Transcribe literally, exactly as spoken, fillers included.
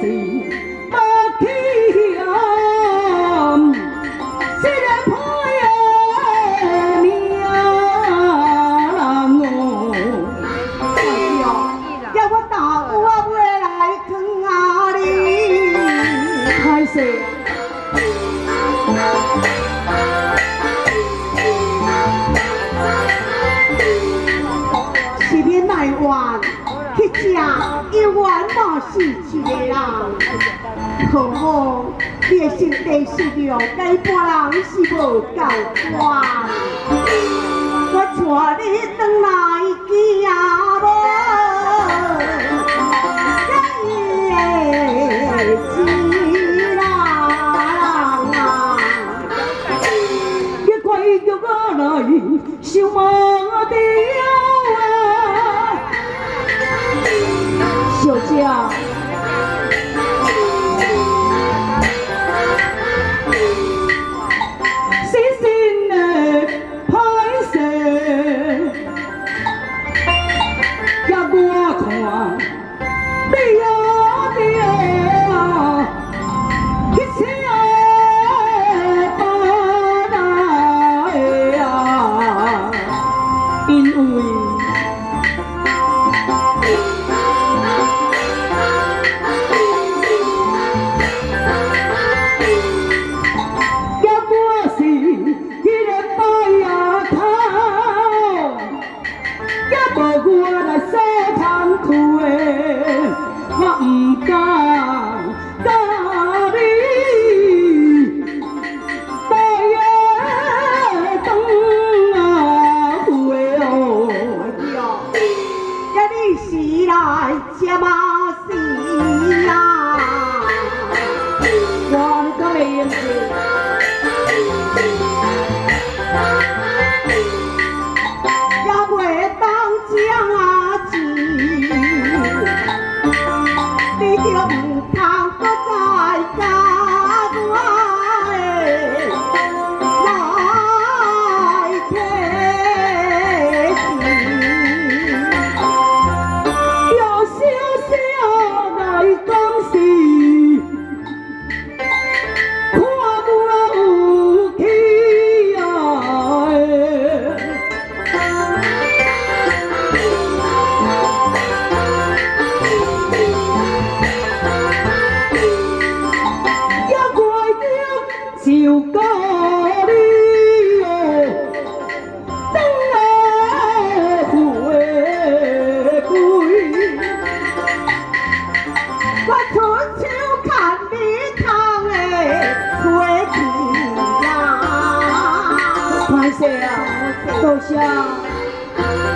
是无起嫌，虽然破的命哦。哎呦，要我打我袂来扛啊你，歹势。 是免来怨，迄只有缘嘛是一个人，好好你的心地善良，甲一般人是无共款。我带你转来见阿无，甲伊的一人啊，别怪着我来想无着。 小姐，细心的歹势，也我看你有着迄些巴拉的啊，因为。 我唔敢甲你大夜等啊回哦，呀你是来接马死啊！我可袂用是。 你就唔通搁再甲我的来提示，要小小来讲是，看我有气啊！就讲你哦，等来回归，我伸手牵你头的回去呀，歹势啊，多谢。